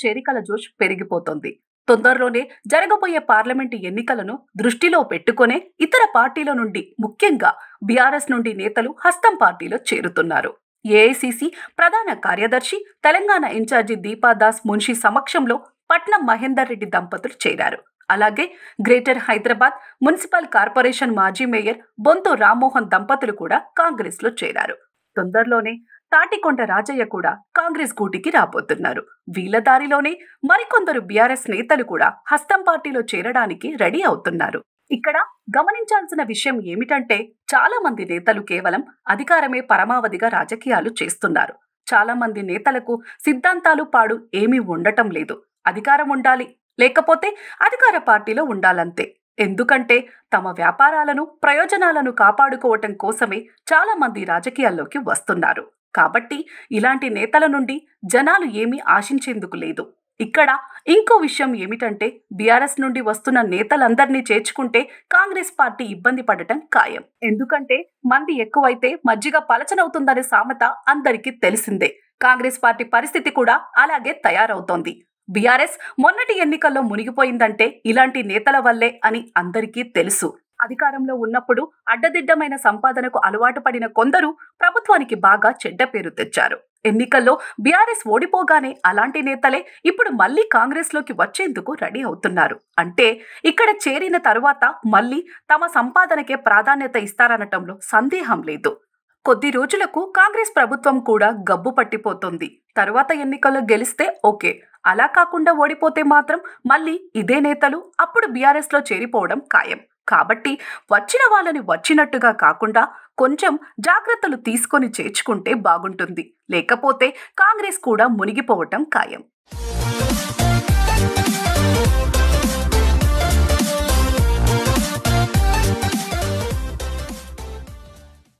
చేరికల జోష్ పెరిగిపోతోంది. తొందరలోనే జరగబోయే పార్లమెంటు ఎన్నికలను దృష్టిలో పెట్టుకునే ఇతర పార్టీల నుండి, ముఖ్యంగా బీఆర్ఎస్ నుండి నేతలు హస్తం పార్టీలో చేరుతున్నారు. ఏఐసీసీ ప్రధాన కార్యదర్శి, తెలంగాణ ఇన్ఛార్జి దీపాదాస్ మున్షి సమక్షంలో పట్నం మహేందర్ రెడ్డి దంపతులు చేరారు. అలాగే గ్రేటర్ హైదరాబాద్ మున్సిపల్ కార్పొరేషన్ మాజీ మేయర్ బొంతు రామ్మోహన్ దంపతులు కూడా కాంగ్రెస్ లో చేరారు. తొందరలోనే తాటికొండ రాజయ్య కూడా కాంగ్రెస్ గూటికి రాబోతున్నారు. వీళ్ళ దారిలోనే మరికొందరు బీఆర్ఎస్ నేతలు కూడా హస్తం పార్టీలో చేరడానికి రెడీ అవుతున్నారు. ఇక్కడ గమనించాల్సిన విషయం ఏమిటంటే, చాలా మంది నేతలు కేవలం అధికారమే పరమావధిగా రాజకీయాలు చేస్తున్నారు. చాలా మంది నేతలకు సిద్ధాంతాలు పాడు ఏమీ ఉండటం లేదు. అధికారం ఉండాలి, లేకపోతే అధికార పార్టీలో ఉండాలంతే. ఎందుకంటే తమ వ్యాపారాలను, ప్రయోజనాలను కాపాడుకోవటం కోసమే చాలా మంది రాజకీయాల్లోకి వస్తున్నారు. కాబట్టి ఇలాంటి నేతల నుండి జనాలు ఏమీ ఆశించేందుకు లేదు. ఇక్కడ ఇంకో విషయం ఏమిటంటే, బీఆర్ఎస్ నుండి వస్తున్న నేతలందరినీ చేర్చుకుంటే కాంగ్రెస్ పార్టీ ఇబ్బంది పడటం ఖాయం. ఎందుకంటే మంది ఎక్కువైతే మజ్జిగ పలచనవుతుందనే సామెత అందరికీ తెలిసిందే. కాంగ్రెస్ పార్టీ పరిస్థితి కూడా అలాగే తయారవుతోంది. బీఆర్ఎస్ మొన్నటి ఎన్నికల్లో మునిగిపోయిందంటే ఇలాంటి నేతల వల్లే అని అందరికీ తెలుసు. అధికారంలో ఉన్నప్పుడు అడ్డదిడ్డమైన సంపాదనకు అలవాటు పడిన కొందరు ప్రభుత్వానికి బాగా చెడ్డ పేరు తెచ్చారు. ఎన్నికల్లో బీఆర్ఎస్ ఓడిపోగానే అలాంటి నేతలే ఇప్పుడు మళ్లీ కాంగ్రెస్ లోకి వచ్చేందుకు రెడీ అవుతున్నారు. అంటే ఇక్కడ చేరిన తరువాత మళ్లీ తమ సంపాదనకే ప్రాధాన్యత ఇస్తారనటంలో సందేహం లేదు. కొద్ది రోజులకు కాంగ్రెస్ ప్రభుత్వం కూడా గబ్బు పట్టిపోతుంది. తరువాత ఎన్నికల్లో గెలిస్తే ఓకే, అలా కాకుండా ఓడిపోతే మాత్రం మళ్ళీ ఇదే నేతలు అప్పుడు బీఆర్ఎస్ లో చేరిపోవడం ఖాయం. కాబట్టి వచ్చిన వాళ్ళని వచ్చినట్టుగా కాకుండా కొంచెం జాగ్రత్తలు తీసుకొని చేర్చుకుంటే బాగుంటుంది. లేకపోతే కాంగ్రెస్ కూడా మునిగిపోవటం ఖాయం.